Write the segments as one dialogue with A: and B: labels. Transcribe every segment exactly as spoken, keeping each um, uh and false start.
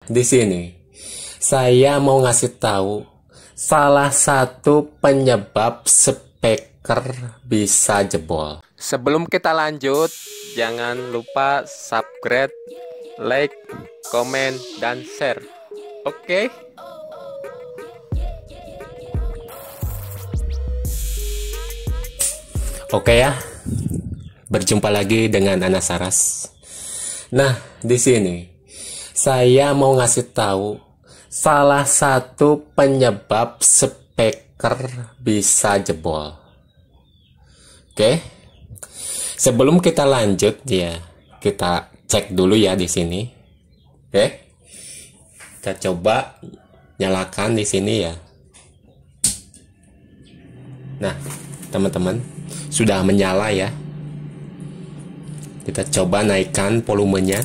A: di sini saya mau ngasih tahu salah satu penyebab speaker bisa jebol. Sebelum kita lanjut, jangan lupa subscribe, like, komen, dan share. Oke? Oke ya. Berjumpa lagi dengan Ana Saras. Nah, di sini saya mau ngasih tahu salah satu penyebab speaker bisa jebol. Oke. Sebelum kita lanjut ya, kita cek dulu ya di sini. Oke. Kita coba nyalakan di sini ya. Nah, teman-teman, sudah menyala ya. Kita coba naikkan volumenya.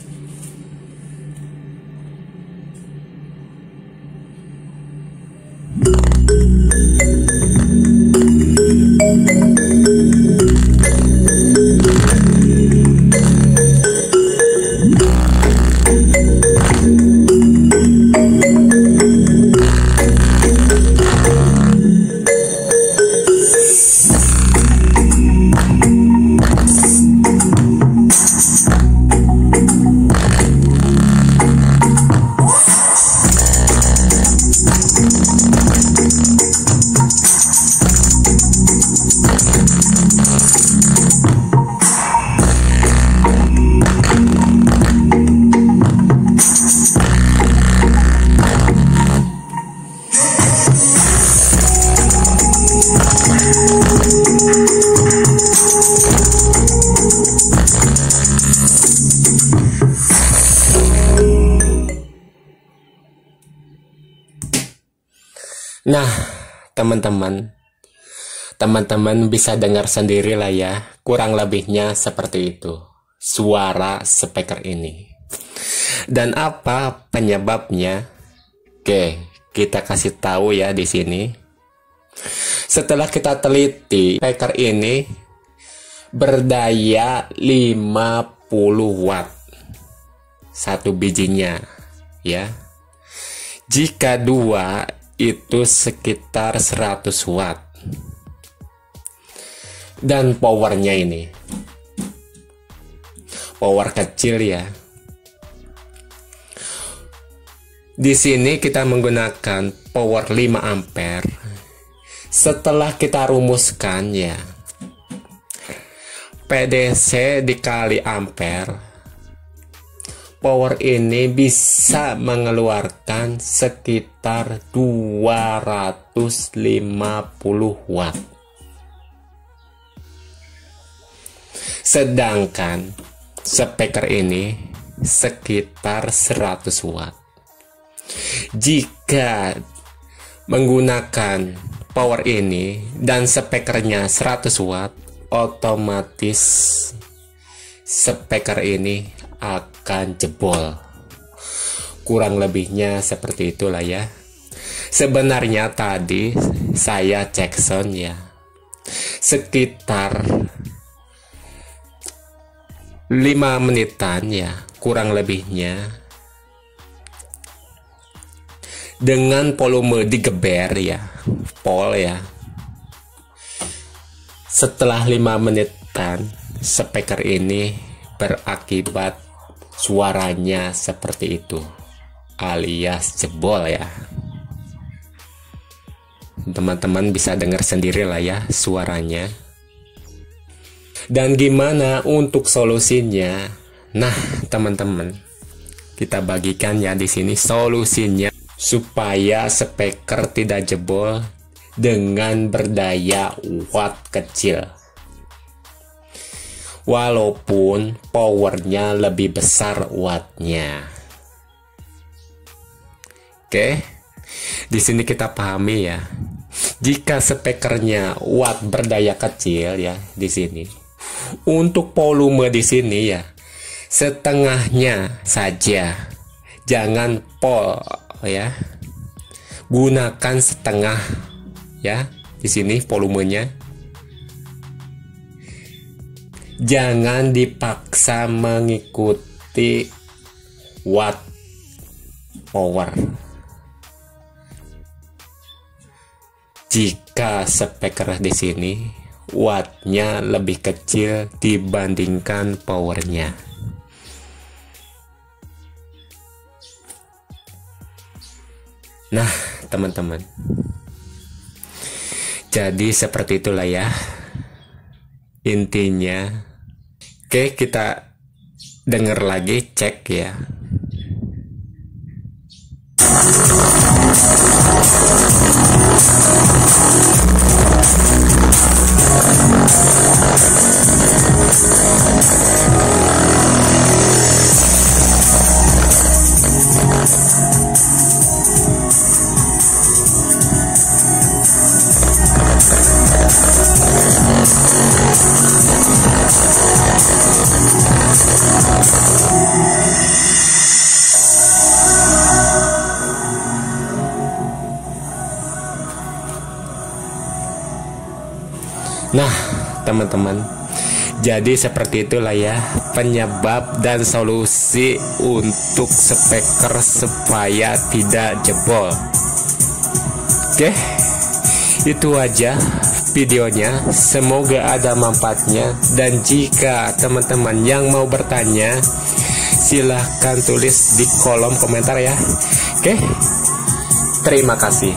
A: Nah, teman-teman, teman-teman bisa dengar sendiri lah ya, kurang lebihnya seperti itu, suara speaker ini. Dan apa penyebabnya? Oke, kita kasih tahu ya di sini. Setelah kita teliti, speaker ini berdaya lima puluh watt satu bijinya, ya. Jika dua itu sekitar seratus watt. Dan powernya ini power kecil ya. Di sini kita menggunakan power lima ampere. Setelah kita rumuskan ya, P D C dikali ampere, power ini bisa mengeluarkan sekitar dua ratus lima puluh watt. Sedangkan speaker ini sekitar seratus watt. Jika menggunakan power ini dan speakernya seratus watt, otomatis speaker ini akan jebol. Kurang lebihnya seperti itulah ya. Sebenarnya tadi saya cek sound ya, sekitar lima menitan ya, kurang lebihnya, dengan volume digeber ya, pol ya. Setelah lima menitan, speaker ini berakibat suaranya seperti itu, alias jebol ya. Teman-teman bisa dengar sendiri lah ya suaranya. Dan gimana untuk solusinya? Nah, teman-teman, kita bagikan ya di sini solusinya supaya speaker tidak jebol dengan berdaya watt kecil, walaupun powernya lebih besar wattnya. Oke, di sini kita pahami ya. Jika speakernya watt berdaya kecil ya di sini, untuk volume di sini ya setengahnya saja, jangan pol ya, gunakan setengah ya di sini volumenya. Jangan dipaksa mengikuti watt power. Jika speaker di sini wattnya lebih kecil dibandingkan powernya. Nah, teman-teman, jadi seperti itulah ya intinya. Oke, kita dengar lagi, cek ya. Nah, teman-teman, jadi seperti itulah ya penyebab dan solusi untuk speaker supaya tidak jebol. Oke, itu aja videonya. Semoga ada manfaatnya, dan jika teman-teman yang mau bertanya silahkan tulis di kolom komentar ya. Oke, terima kasih.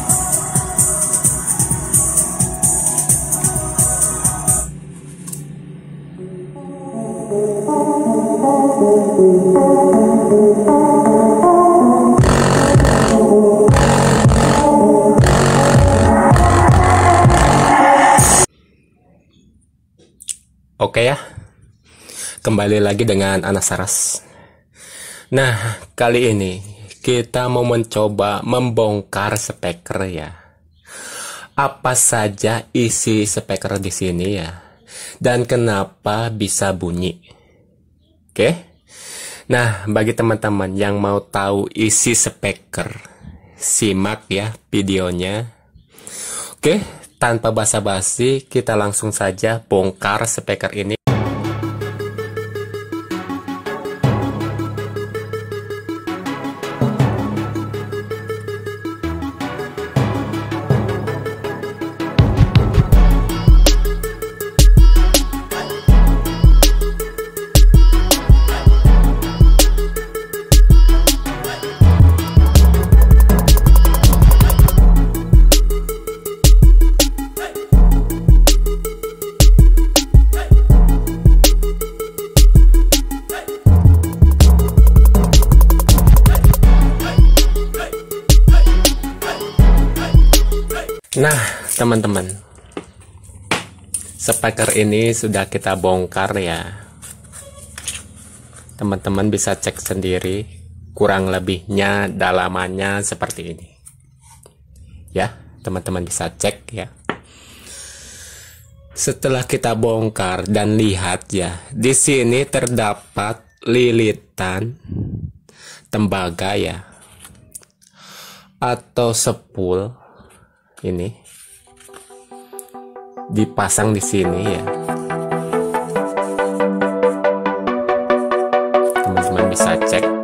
A: Oke ya, kembali lagi dengan Anas Saras. Nah, kali ini kita mau mencoba membongkar speaker ya. Apa saja isi speaker di sini ya, dan kenapa bisa bunyi. Oke. Nah, bagi teman-teman yang mau tahu isi speaker, simak ya videonya. Oke, tanpa basa-basi kita langsung saja bongkar speaker ini. Nah, teman-teman, speaker ini sudah kita bongkar ya. Teman-teman bisa cek sendiri kurang lebihnya dalamannya seperti ini. Ya, teman-teman bisa cek ya. Setelah kita bongkar dan lihat ya, di sini terdapat lilitan tembaga ya, atau sepul. Ini dipasang di sini ya. Teman-teman bisa cek.